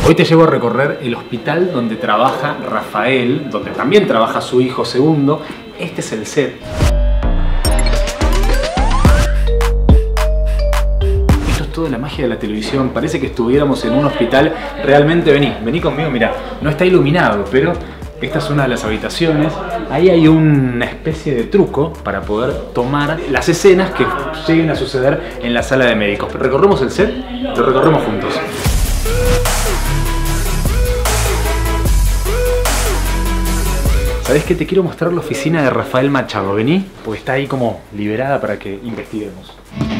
Hoy te llevo a recorrer el hospital donde trabaja Rafael, donde también trabaja su hijo segundo. Este es el set. Esto es toda la magia de la televisión. Parece que estuviéramos en un hospital. Realmente vení conmigo, mirá. No está iluminado, pero esta es una de las habitaciones. Ahí hay una especie de truco para poder tomar las escenas que lleguen a suceder en la sala de médicos. ¿Recorremos el set? Lo recorremos juntos. ¿Sabés qué? Te quiero mostrar la oficina de Rafael Machado. Vení, porque está ahí como liberada para que investiguemos.